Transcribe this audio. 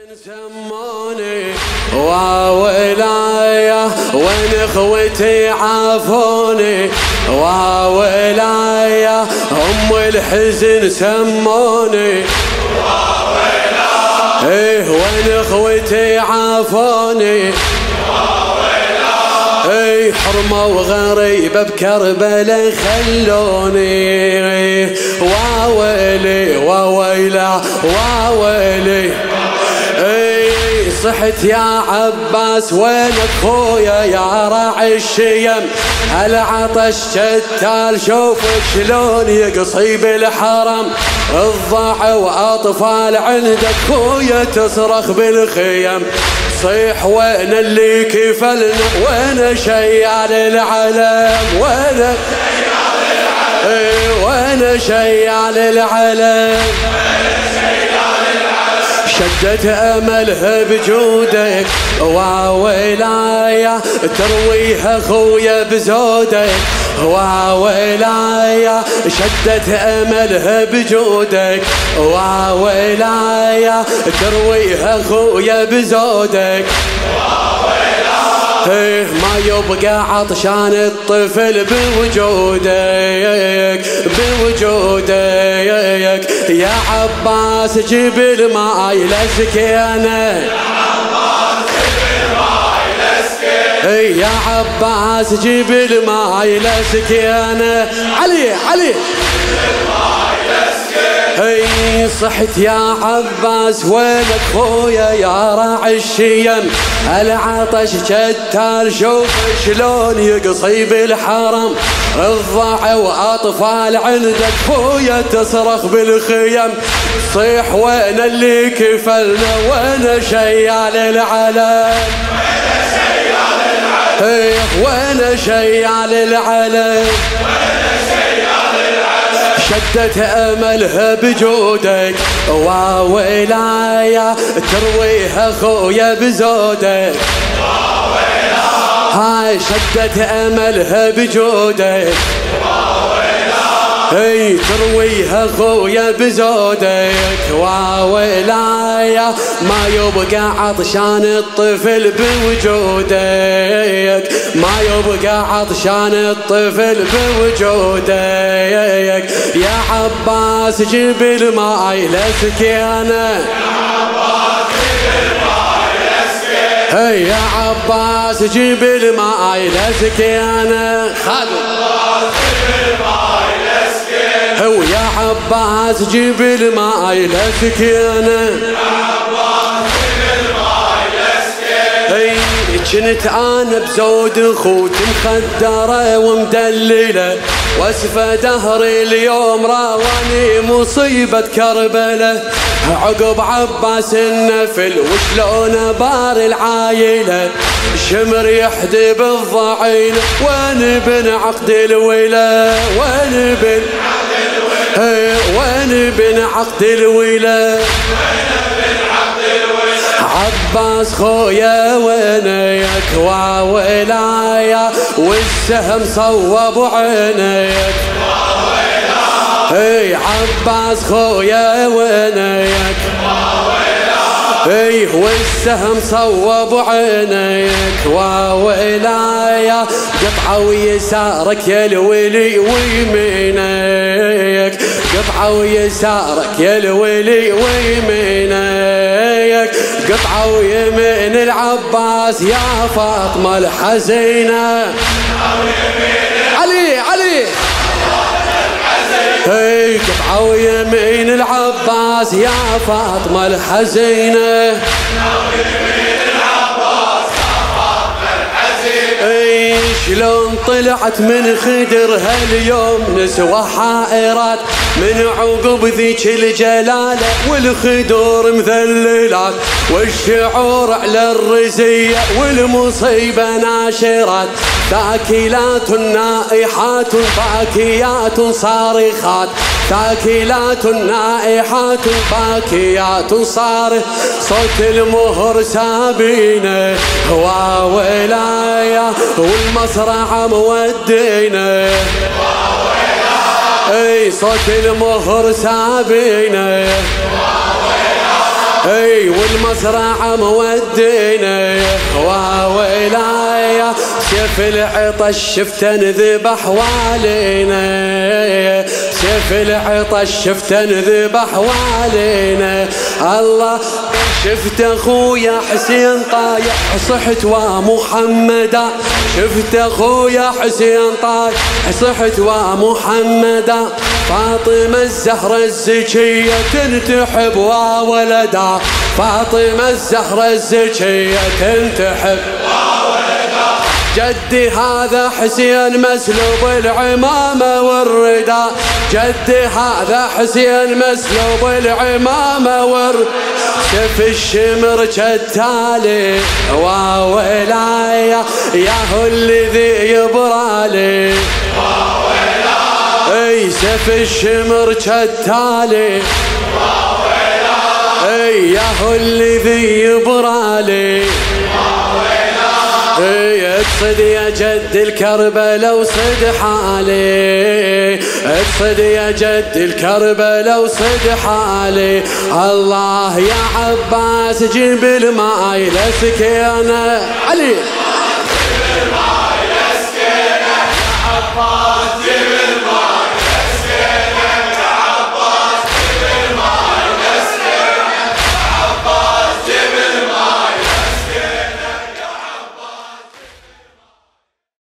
سموني وولايا وين اخوتي عافوني وولايا ام الحزن سموني وولايا وين اخوتي عافوني وولايا حرمة وغريبة بكربلاء خلوني وويلي وويلا وويلي صحت يا عباس وينك خويا يا راعي الشيم العطش شتال شوفك شلون يقصي بالحرم الضاع واطفال عندك خويا تصرخ بالخيم صيح وين اللي كفلنا وين شيال العلم وين شيال العلم شدت املها بجودك وولايا ترويها خويا بزودك وولايا شدت املها بجودك وولايا ترويها خويا بزودك ما يبقى عطشان الطفل بوجودك يا عباس جيب الماء لسكينه يا عباس جيب الماء لسكينه علي صحت يا عباس وينك خويا يا راعي الشيم العطش شتال شوف شلون يقصي بالحرم الضاع واطفال عندك خويا تصرخ بالخيم صيح وين اللي كفلنا وين شيال العلم وين شيال العلم شدت املها بجودك وولايا ترويها خويا بزودك هاي شدت املها بجودك ترويها خويا بزودك وولايا ما يبقى عطشان الطفل بوجودك ما يبقى عطشان الطفل بوجودك يا عباس جيب الماء لسكينه يا عباس جيب الماء لسكينه هو يا عباس جيب الماء لسكينه كنت انا بزود خوت مخدره ومدلله واسفه دهري اليوم راوني مصيبه كربله عقب عباس النفل وشلون بار العايله شمر يحدي بالضعين وين بن عقد الولا وين بن عقد الولا عباس خويا وينك وولايا والسهم صوب عينيك عباس خويا وينك والسهم صوب عينيك وولايا قطعة ويسارك يا الولي ويمينك قطعة ويسارك يا الولي ويمينك قطعة ويمين العباس يا فاطمة الحزينة علي قطعة ويمين العباس يا فاطمة الحزينة شلون طلعت من خدر هاليوم نسوى حائرات من عقب ذيك الجلالة والخدور مذللات والشعور على الرزية والمصيبة ناشرات تاكلات نائحات باكيات صارخات تاكلات نائحات باكيات صارخ صوت المهر سابينه وولايا والمصرع مودينه صوت المهر سابينه اي والمزرعة مودينا وويلايا سيف العطش شفته انذبح والينا سيف العطش شفته انذبح والينا الله شفت اخويا حسين طايح صحت ومحمدا شفت اخويا حسين طايح صحت ومحمدا فاطمة الزهرة الزكية تنتحب وولدا فاطمة الزهرة الزكية تنتحب وولدا جدي هذا حسين مسلوب العمامة والردى جدي هذا حسين مسلوب العمامة والردى شف الشمر كالتالي وويلايا ياهو الذي يبرالي اي سيف الشمر كالتالي اي ياهو الذي يبرالي اقصد يا جد الكربلاء وصد حالي اقصد يا جد الكربلاء وصد حالي الله يا عباس جيب الماي لسكينة علي